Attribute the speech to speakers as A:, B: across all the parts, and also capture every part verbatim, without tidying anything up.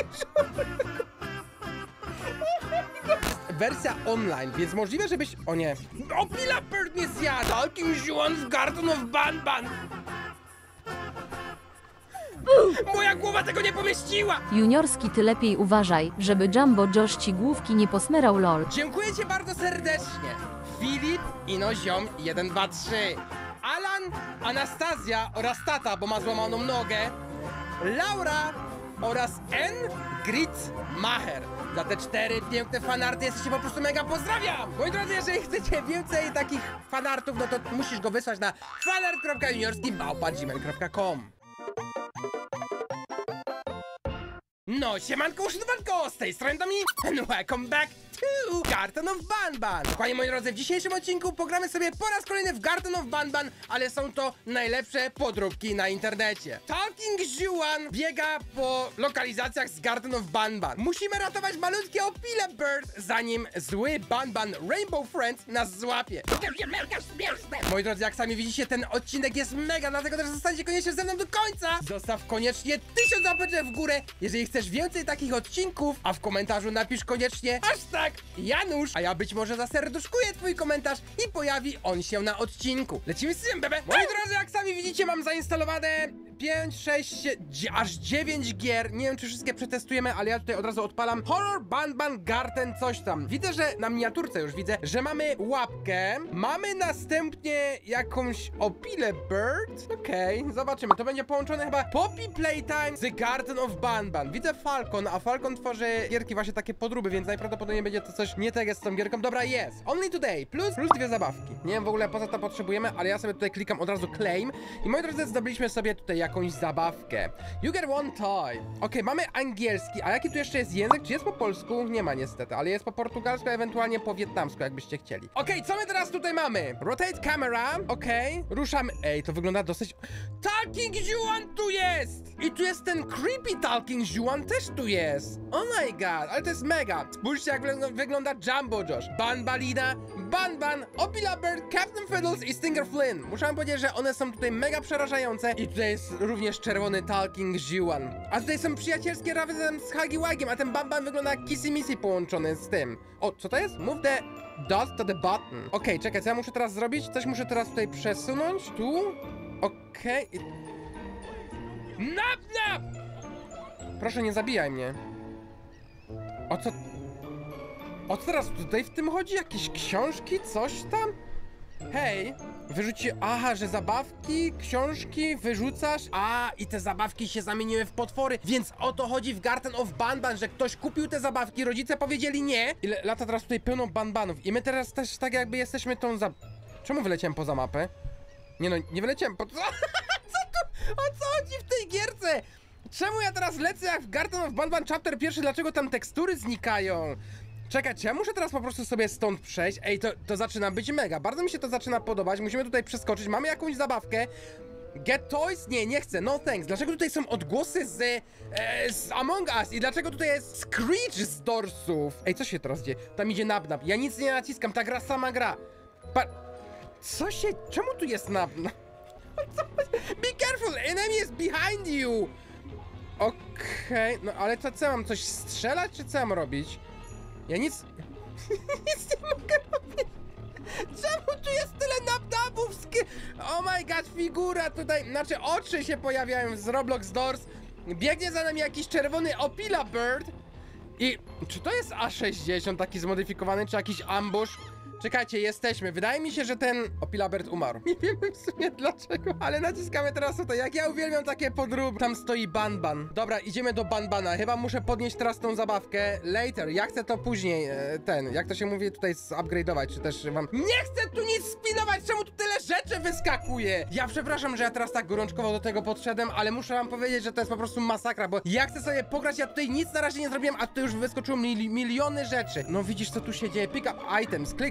A: Wersja online, więc możliwe, żebyś... O nie. Opila Bird mnie zjadł! Talking Juan w Garden of Banban! Moja głowa tego nie pomieściła!
B: Juniorski, ty lepiej uważaj, żeby Jumbo Josh ci główki nie posmerał lol.
A: Dziękuję ci bardzo serdecznie. Filip, Ino, Ziom, jeden, dwa, trzy. Alan, Anastazja oraz tata, bo ma złamaną nogę. Laura oraz N. Grit Maher. Za te cztery piękne fanarty jesteście po prostu mega pozdrawiam! Moi drodzy, jeżeli chcecie więcej takich fanartów, no to musisz go wysłać na fanart kropka juniorski małpa gmail kropka com. No, siemanko, uszanowanko, z tej strony Dominik, and welcome back to Garden of Banban. Dokładnie, moi drodzy, w dzisiejszym odcinku pogramy sobie po raz kolejny w Garden of Banban, ale są to najlepsze podróbki na internecie. Talking Juan biega po lokalizacjach z Garden of Banban. Musimy ratować malutkie Opile Bird, zanim zły Banban Rainbow Friends nas złapie. Moi drodzy, jak sami widzicie, ten odcinek jest mega, dlatego też zostańcie koniecznie ze mną do końca. Zostaw koniecznie tysiąc łapeczek w górę, jeżeli chcesz więcej takich odcinków, a w komentarzu napisz koniecznie hashtag Janusz, a ja być może zaserduszkuję twój komentarz i pojawi on się na odcinku. Lecimy z tym, bebe! Moi drodzy, jak sami widzicie, mam zainstalowane pięć, sześć, aż dziewięć gier. Nie wiem, czy wszystkie przetestujemy, ale ja tutaj od razu odpalam Horror Banban Garden coś tam. Widzę, że na miniaturce już widzę, że mamy łapkę, mamy następnie jakąś Opile Bird. Okej, okay, zobaczymy. To będzie połączone chyba Poppy Playtime z Garden of Banban. Widzę Falcon, a Falcon tworzy gierki właśnie takie podróby, więc najprawdopodobniej będzie to coś nie tak jest z tą gierką. Dobra, jest. Only today, plus, plus dwie zabawki. Nie wiem w ogóle po co to potrzebujemy, ale ja sobie tutaj klikam od razu claim. I moi drodzy, zdobyliśmy sobie tutaj jakąś zabawkę. You get one toy. Okej, okay, mamy angielski, a jaki tu jeszcze jest język? Czy jest po polsku? Nie ma niestety, ale jest po portugalsku, a ewentualnie po wietnamsku, jakbyście chcieli. Okej, okay, co my teraz tutaj mamy? Rotate camera. Okej, okay. Ruszamy. Ej, to wygląda dosyć... Talking Juan tu jest! I tu jest ten creepy Talking Juan też tu jest. Oh my god, ale to jest mega. Spójrzcie, jak wygląda Jumbo Josh, Banbalina, Banban, Opila Bird, Captain Fiddles i Stinger Flynn. Muszę wam powiedzieć, że one są tutaj mega przerażające. I tutaj jest również czerwony Talking Juan. A tutaj są przyjacielskie razem z Huggy Wugiem, a ten Banban wygląda jak Kissy Missy połączony z tym. O, co to jest? Move the dot to the button. Okej, okay, czekaj, co ja muszę teraz zrobić? Coś muszę teraz tutaj przesunąć. Tu? Okej. Okay. Nap, nap! Proszę, nie zabijaj mnie. O co... O co teraz tutaj w tym chodzi? Jakieś książki? Coś tam? Hej, wyrzuci... Aha, że zabawki, książki wyrzucasz? A, i te zabawki się zamieniły w potwory, więc o to chodzi w Garden of Banban, że ktoś kupił te zabawki, rodzice powiedzieli nie. Ile lata teraz tutaj pełno banbanów i my teraz też tak jakby jesteśmy tą za... Czemu wyleciałem poza mapę? Nie no, nie wyleciałem po... Co tu? O co chodzi w tej gierce? Czemu ja teraz lecę jak w Garden of Banban chapter pierwszy? Dlaczego tam tekstury znikają? Czekaj, czy ja muszę teraz po prostu sobie stąd przejść? Ej, to, to zaczyna być mega. Bardzo mi się to zaczyna podobać. Musimy tutaj przeskoczyć. Mamy jakąś zabawkę. Get toys? Nie, nie chcę. No thanks. Dlaczego tutaj są odgłosy z, e, z Among Us? I dlaczego tutaj jest Screech z dorsów? Ej, co się teraz dzieje? Tam idzie nap-nap. Ja nic nie naciskam. Ta gra sama gra. Pa... Co się... Czemu tu jest nap-nap? Be careful! Enemy is behind you! Okej, okay. No ale to co, mam coś strzelać, czy co mam robić? Ja nic... nic nie mogę robić! Czemu tu jest tyle nap-napów? Oh my god, figura tutaj... Znaczy, oczy się pojawiają z Roblox Doors. Biegnie za nami jakiś czerwony Opila Bird. I... Czy to jest A sześćdziesiąt taki zmodyfikowany, czy jakiś ambush? Czekajcie, jesteśmy. Wydaje mi się, że ten Opila Bird umarł. Nie wiemy w sumie dlaczego, ale naciskamy teraz tutaj. Jak ja uwielbiam takie podróby. Tam stoi Banban. Dobra, idziemy do Banbana. Chyba muszę podnieść teraz tą zabawkę. Later, ja chcę to później, e, ten, jak to się mówi, tutaj zupgrade'ować, czy też wam... Nie chcę tu nic spinować! Czemu tu tyle rzeczy wyskakuje? Ja przepraszam, że ja teraz tak gorączkowo do tego podszedłem, ale muszę wam powiedzieć, że to jest po prostu masakra, bo ja chcę sobie pograć, ja tutaj nic na razie nie zrobiłem, a tutaj już wyskoczyło mil miliony rzeczy. No widzisz, co tu się dzieje. Pick up items, click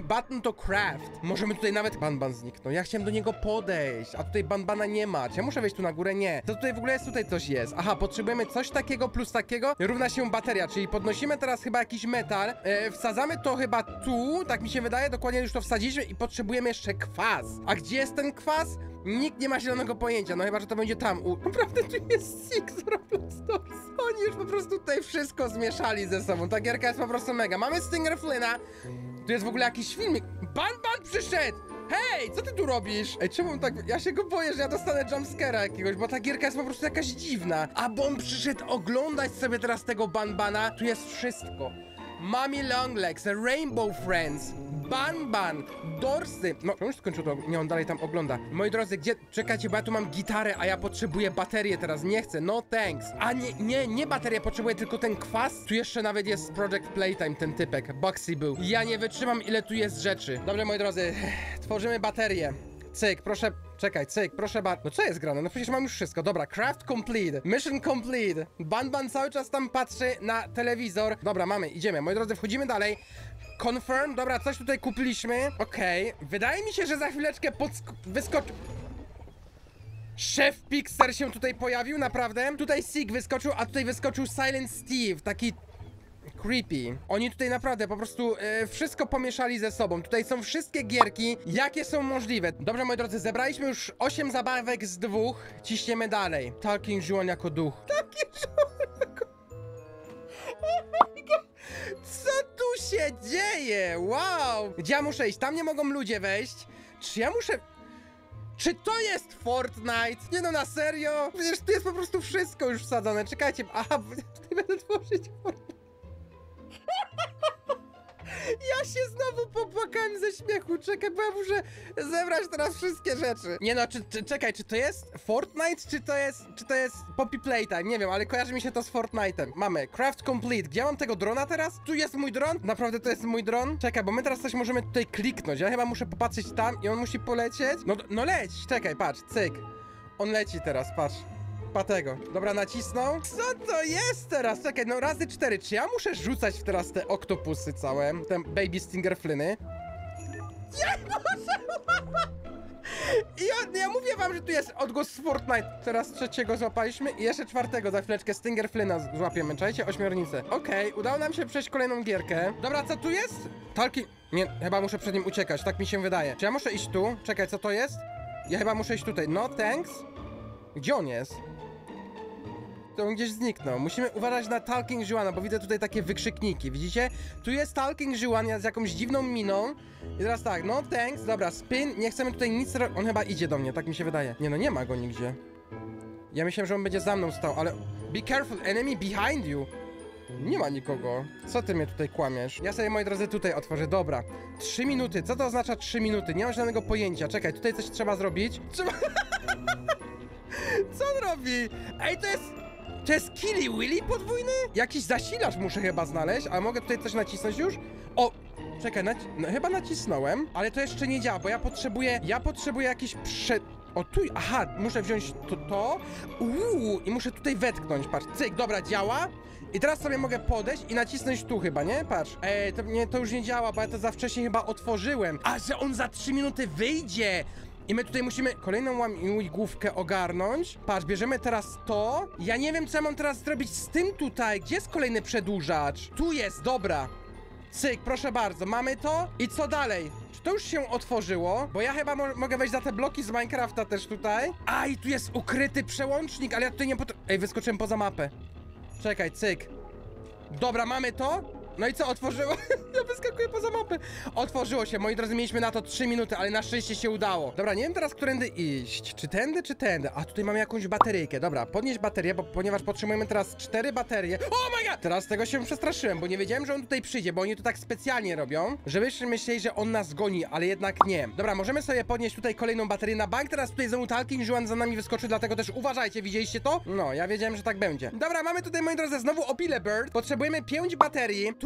A: button to craft. Możemy tutaj nawet... Banban zniknął. Ja chciałem do niego podejść, a tutaj Banbana nie ma. Czy ja muszę wejść tu na górę? Nie. To tutaj w ogóle jest, tutaj coś jest. Aha, potrzebujemy coś takiego plus takiego równa się bateria, czyli podnosimy teraz chyba jakiś metal, e, wsadzamy to chyba tu, tak mi się wydaje, dokładnie już to wsadziliśmy i potrzebujemy jeszcze kwas. A gdzie jest ten kwas? Nikt nie ma zielonego pojęcia, no chyba, że to będzie tam. U... Naprawdę tu jest Six z Roblox Stores. Oni już po prostu tutaj wszystko zmieszali ze sobą. Ta gierka jest po prostu mega. Mamy Stinger Flynna. Tu jest w ogóle jakiś filmik. Banban przyszedł! Hej, co ty tu robisz? Ej, czemu tak... Ja się go boję, że ja dostanę jumpscare'a jakiegoś, bo ta gierka jest po prostu jakaś dziwna. A bo on przyszedł oglądać sobie teraz tego Banbana. Tu jest wszystko. Mommy Longlegs, Rainbow Friends, Banban, Dorsy. No, już skończył to, nie, on dalej tam ogląda. Moi drodzy, gdzie... Czekajcie, bo ja tu mam gitarę, a ja potrzebuję baterię teraz, nie chcę, no thanks. A nie, nie, nie baterię, potrzebuję tylko ten kwas. Tu jeszcze nawet jest Project Playtime, ten typek, Bugsy był. Ja nie wytrzymam, ile tu jest rzeczy. Dobrze, moi drodzy, tworzymy baterię. Cyk, proszę, czekaj, cyk, proszę bardzo. No co jest grane? No przecież mam już wszystko. Dobra, craft complete, mission complete. Banban cały czas tam patrzy na telewizor. Dobra, mamy, idziemy. Moi drodzy, wchodzimy dalej. Confirm, dobra, coś tutaj kupiliśmy. Okej, okay. Wydaje mi się, że za chwileczkę wyskoczy... Szef Pixar się tutaj pojawił, naprawdę. Tutaj Sig wyskoczył, a tutaj wyskoczył Silent Steve, taki... creepy. Oni tutaj naprawdę po prostu e, wszystko pomieszali ze sobą. Tutaj są wszystkie gierki, jakie są możliwe. Dobrze, moi drodzy, zebraliśmy już osiem zabawek z dwóch. Ciśniemy dalej. Talking Juan jako duch. Talking Juan jako... Oh my god! Co tu się dzieje? Wow! Gdzie ja muszę iść? Tam nie mogą ludzie wejść. Czy ja muszę... Czy to jest Fortnite? Nie no, na serio? Przecież tu jest po prostu wszystko już wsadzone. Czekajcie, aha, tutaj będę tworzyć Fortnite. Ja się znowu popłakałem ze śmiechu. Czekaj, bo ja muszę zebrać teraz wszystkie rzeczy. Nie no, czy, czy, czekaj, czy to jest Fortnite, czy to jest, czy to jest Poppy Playtime? Nie wiem, ale kojarzy mi się to z Fortnite'em. Mamy Craft Complete. Gdzie ja mam tego drona teraz? Tu jest mój dron? Naprawdę to jest mój dron? Czekaj, bo my teraz coś możemy tutaj kliknąć. Ja chyba muszę popatrzeć tam i on musi polecieć. No, no leć, czekaj, patrz, cyk. On leci teraz, patrz. Patego. Dobra, nacisnął. Co to jest teraz? Czekaj, no razy cztery. Czy ja muszę rzucać teraz te oktopusy całe? Te baby stinger flyny? Ja muszę! I ja, ja mówię wam, że tu jest odgłos z Fortnite. Teraz trzeciego złapaliśmy i jeszcze czwartego za chwileczkę stinger flyna złapiemy. Czajcie? Ośmiornicę. Okej, okay, udało nam się przejść kolejną gierkę. Dobra, co tu jest? Talki... Nie, chyba muszę przed nim uciekać, tak mi się wydaje. Czy ja muszę iść tu? Czekaj, co to jest? Ja chyba muszę iść tutaj. No, thanks. Gdzie on jest? To on gdzieś zniknął. Musimy uważać na Talking Juana, bo widzę tutaj takie wykrzykniki. Widzicie? Tu jest Talking Juan z jakąś dziwną miną. I teraz tak, no thanks, dobra, spin. Nie chcemy tutaj nic robić. On chyba idzie do mnie, tak mi się wydaje. Nie no, nie ma go nigdzie. Ja myślałem, że on będzie za mną stał, ale... Be careful, enemy behind you. Nie ma nikogo. Co ty mnie tutaj kłamiesz? Ja sobie, moi drodzy, tutaj otworzę. Dobra. Trzy minuty. Co to oznacza trzy minuty? Nie mam żadnego pojęcia. Czekaj, tutaj coś trzeba zrobić. Trzeba... Co on robi? Ej, to jest... To jest Killy Willy podwójny? Jakiś zasilacz muszę chyba znaleźć, ale mogę tutaj coś nacisnąć już? O! Czekaj, naci no, chyba nacisnąłem, ale to jeszcze nie działa, bo ja potrzebuję... Ja potrzebuję jakiś prze... O, tu... Aha, muszę wziąć to, to. Uuu, i muszę tutaj wetknąć, patrz. Cyk, dobra, działa. I teraz sobie mogę podejść i nacisnąć tu chyba, nie? Patrz. Ej, to, nie, to już nie działa, bo ja to za wcześnie chyba otworzyłem. A, że on za trzy minuty wyjdzie! I my tutaj musimy kolejną łamigłówkę ogarnąć. Patrz, bierzemy teraz to. Ja nie wiem, co ja mam teraz zrobić z tym tutaj. Gdzie jest kolejny przedłużacz? Tu jest, dobra. Cyk, proszę bardzo, mamy to. I co dalej? Czy to już się otworzyło? Bo ja chyba mo mogę wejść za te bloki z Minecrafta też tutaj. A, i tu jest ukryty przełącznik, ale ja tutaj nie pot... Ej, wyskoczyłem poza mapę. Czekaj, cyk. Dobra, mamy to. No i co, otworzyło? Ja wyskakuję poza mapę. Otworzyło się, moi drodzy, mieliśmy na to trzy minuty, ale na szczęście się udało. Dobra, nie wiem teraz, którędy iść. Czy tędy, czy tędy? A tutaj mamy jakąś bateryjkę. Dobra, podnieś baterię, bo, ponieważ potrzebujemy teraz cztery baterie. Oh my god! Teraz tego się przestraszyłem, bo nie wiedziałem, że on tutaj przyjdzie, bo oni to tak specjalnie robią, żebyśmy myśleli, że on nas goni, ale jednak nie. Dobra, możemy sobie podnieść tutaj kolejną baterię na bank. Teraz tutaj znowu Talking Juan za nami wyskoczy, dlatego też uważajcie, widzieliście to? No, ja wiedziałem, że tak będzie. Dobra, mamy tutaj, moi drodzy, znowu Opile Bird. Potrzebujemy pięć baterii. Tu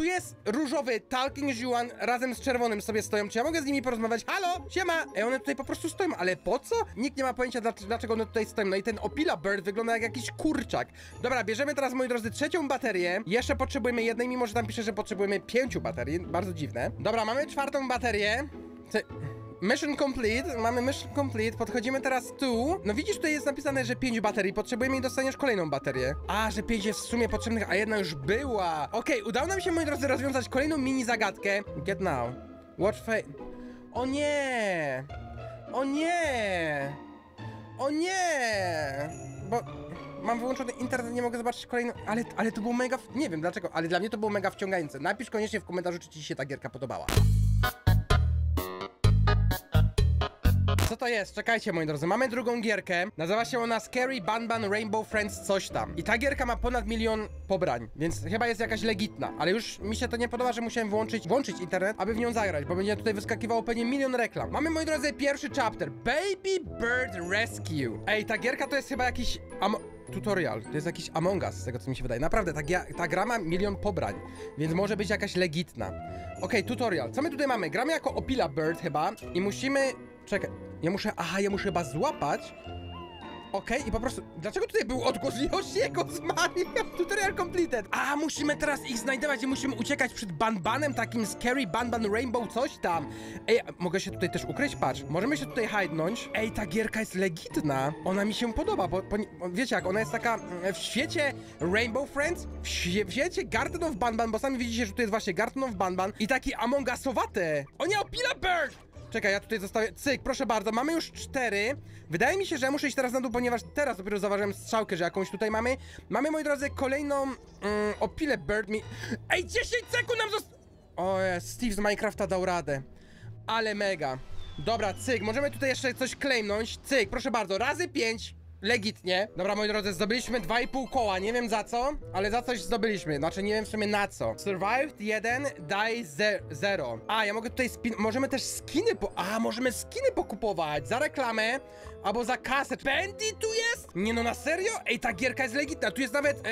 A: tu jest różowy Talking Juan razem z czerwonym sobie stoją. Czy ja mogę z nimi porozmawiać? Halo, siema! Ej, one tutaj po prostu stoją, ale po co? Nikt nie ma pojęcia, dlaczego one tutaj stoją. No i ten Opila Bird wygląda jak jakiś kurczak. Dobra, bierzemy teraz, moi drodzy, trzecią baterię. Jeszcze potrzebujemy jednej, mimo że tam pisze, że potrzebujemy pięciu baterii. Bardzo dziwne. Dobra, mamy czwartą baterię. Ty... Mission complete, mamy mission complete, podchodzimy teraz tu. No widzisz, tutaj jest napisane, że pięć baterii, potrzebujemy i dostaniesz kolejną baterię. A, że pięć jest w sumie potrzebnych, a jedna już była. Okej, okay, udało nam się, moi drodzy, rozwiązać kolejną mini zagadkę. Get now. Watch fate. O nie! O nie! O nie! Bo... Mam wyłączony internet, nie mogę zobaczyć kolejną, ale, ale to było mega, nie wiem dlaczego, ale dla mnie to było mega wciągające. Napisz koniecznie w komentarzu, czy ci się ta gierka podobała. Co to jest? Czekajcie, moi drodzy, mamy drugą gierkę. Nazywa się ona Scary Banban Rainbow Friends coś tam. I ta gierka ma ponad milion pobrań, więc chyba jest jakaś legitna. Ale już mi się to nie podoba, że musiałem włączyć, włączyć internet, aby w nią zagrać, bo będzie tutaj wyskakiwało pewnie milion reklam. Mamy, moi drodzy, pierwszy chapter. Baby Bird Rescue. Ej, ta gierka to jest chyba jakiś... Am tutorial, to jest jakiś Among Us, z tego co mi się wydaje. Naprawdę, ta, ta gra ma milion pobrań, więc może być jakaś legitna. Okej, okay, tutorial. Co my tutaj mamy? Gramy jako Opila Bird chyba i musimy... Czekaj, ja muszę... Aha, ja muszę chyba złapać... Okej, okay, i po prostu... Dlaczego tutaj był odgłos Yoshiego z Mario? Tutorial completed. A, musimy teraz ich znajdować i musimy uciekać przed Banbanem, takim Scary Banban Rainbow coś tam. Ej, mogę się tutaj też ukryć? Patrz, możemy się tutaj hidnąć. Ej, ta gierka jest legitna. Ona mi się podoba, bo, bo wiecie jak, ona jest taka w świecie Rainbow Friends, w, świe, w świecie Garden of Banban, bo sami widzicie, że tu jest właśnie Garden of Banban i taki Among Usowate. O nie, Opila Bird! Czekaj, ja tutaj zostawię... Cyk, proszę bardzo, mamy już cztery. Wydaje mi się, że muszę iść teraz na dół, ponieważ teraz dopiero zauważyłem strzałkę, że jakąś tutaj mamy. Mamy, moi drodzy, kolejną mm, Opilę Bird mi... Ej, dziesięć sekund nam zosta... O, Steve z Minecrafta dał radę. Ale mega. Dobra, cyk, możemy tutaj jeszcze coś claimnąć. Cyk, proszę bardzo, razy pięć. Legitnie. Dobra, moi drodzy, zdobyliśmy dwa i pół koła, nie wiem za co, ale za coś zdobyliśmy, znaczy nie wiem w sumie na co. Survived jeden, die zero. A, ja mogę tutaj spin... Możemy też skiny po... A, możemy skiny pokupować za reklamę albo za kasę. Bendy tu jest? Nie no, na serio? Ej, ta gierka jest legitna, tu jest nawet...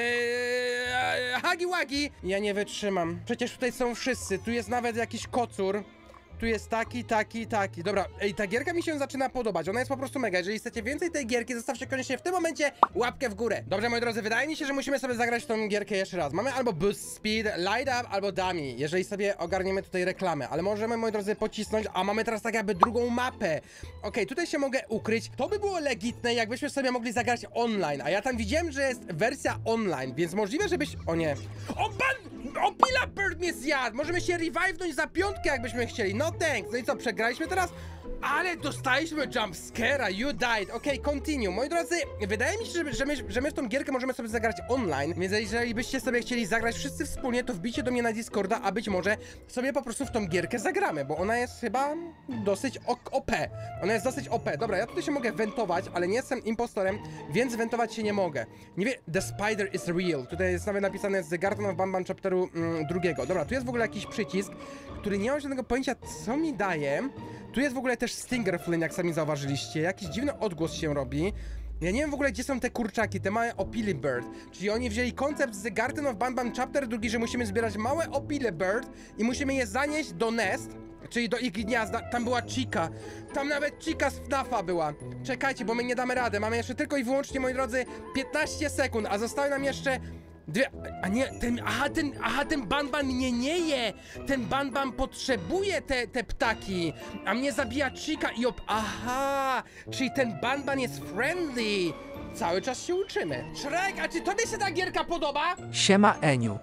A: Ee, hagi wagi. Ja nie wytrzymam. Przecież tutaj są wszyscy, tu jest nawet jakiś kocur. Tu jest taki, taki, taki. Dobra, ej, ta gierka mi się zaczyna podobać. Ona jest po prostu mega. Jeżeli chcecie więcej tej gierki, zostawcie koniecznie w tym momencie łapkę w górę. Dobrze, moi drodzy, wydaje mi się, że musimy sobie zagrać w tą gierkę jeszcze raz. Mamy albo Boost Speed, Light Up, albo Dummy, jeżeli sobie ogarniemy tutaj reklamę. Ale możemy, moi drodzy, pocisnąć, a mamy teraz tak jakby drugą mapę. Okej, okay, tutaj się mogę ukryć. To by było legitne, jakbyśmy sobie mogli zagrać online. A ja tam widziałem, że jest wersja online, więc możliwe, żebyś... O nie. O, pan... Opila Bird mnie zjadł! Możemy się revive'nąć za piątkę, jakbyśmy chcieli. No thanks. No i co, przegraliśmy teraz? Ale dostaliśmy jumpscare'a, you died. Okej, okay, continue. Moi drodzy, wydaje mi się, że, że, my, że my w tą gierkę możemy sobie zagrać online, więc jeżeli byście sobie chcieli zagrać wszyscy wspólnie, to wbijcie do mnie na Discorda, a być może sobie po prostu w tą gierkę zagramy, bo ona jest chyba dosyć O P. Ona jest dosyć O P. Dobra, ja tutaj się mogę wentować, ale nie jestem impostorem, więc wentować się nie mogę. Nie wiem, the spider is real. Tutaj jest nawet napisane z The Garden of Banban chapteru mm, drugiego. Dobra, tu jest w ogóle jakiś przycisk, który nie mam żadnego pojęcia, co mi daje. Tu jest w ogóle też Stinger Flynn, jak sami zauważyliście. Jakiś dziwny odgłos się robi. Ja nie wiem w ogóle, gdzie są te kurczaki, te małe Opily Bird. Czyli oni wzięli koncept z The Garden of Banban chapter drugi, że musimy zbierać małe Opile Bird i musimy je zanieść do nest, czyli do ich gniazda. Tam była Chica. Tam nawet Chica z FNAFa była. Czekajcie, bo my nie damy rady. Mamy jeszcze tylko i wyłącznie, moi drodzy, piętnaście sekund, a zostały nam jeszcze... Dwie, a nie, ten, aha, ten, aha, ten Banban mnie nie je! Ten Banban potrzebuje te, te ptaki! A mnie zabija Chica i op... Aha! Czyli ten Banban jest friendly! Cały czas się uczymy. Shrek, a czy tobie się ta gierka podoba?
C: Siema Eniu.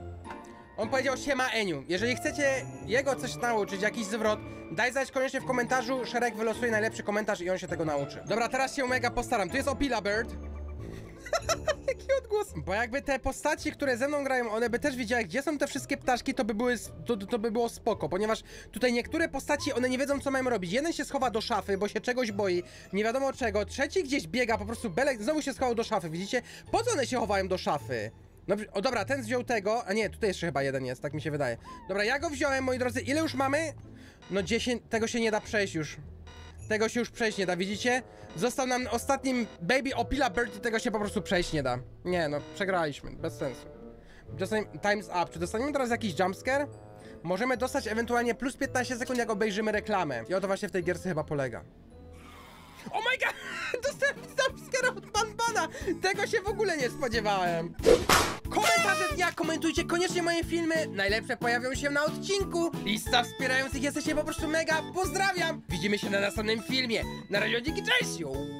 A: On powiedział siema Eniu. Jeżeli chcecie jego coś nauczyć, jakiś zwrot, daj znać koniecznie w komentarzu, Shrek wylosuje najlepszy komentarz i on się tego nauczy. Dobra, teraz się mega postaram. Tu jest Opila Bird. Jaki odgłos? Bo jakby te postaci, które ze mną grają, one by też wiedziały, gdzie są te wszystkie ptaszki, to by były, to, to by było spoko, ponieważ tutaj niektóre postaci, one nie wiedzą, co mają robić. Jeden się schowa do szafy, bo się czegoś boi, nie wiadomo czego. Trzeci gdzieś biega, po prostu belek, znowu się schował do szafy, widzicie? Po co one się chowają do szafy? No, o dobra, ten wziął tego, a nie, tutaj jeszcze chyba jeden jest, tak mi się wydaje. Dobra, ja go wziąłem, moi drodzy, ile już mamy? No dziesięć, tego się nie da przejść już. Tego się już przejść nie da, widzicie? Został nam ostatnim Baby Opila Bird i tego się po prostu przejść nie da. Nie no, przegraliśmy, bez sensu. Dostań, times up. Czy dostaniemy teraz jakiś jumpscare? Możemy dostać ewentualnie plus piętnaście sekund, jak obejrzymy reklamę. I o to właśnie w tej gierce chyba polega. Oh my god! Dostałem jumpscare od Banbana! Tego się w ogóle nie spodziewałem. Komentarze dnia, komentujcie koniecznie moje filmy. Najlepsze pojawią się na odcinku. Lista wspierających, jesteście po prostu mega. Pozdrawiam! Widzimy się na następnym filmie. Na razie, dzięki, cześć! Yo.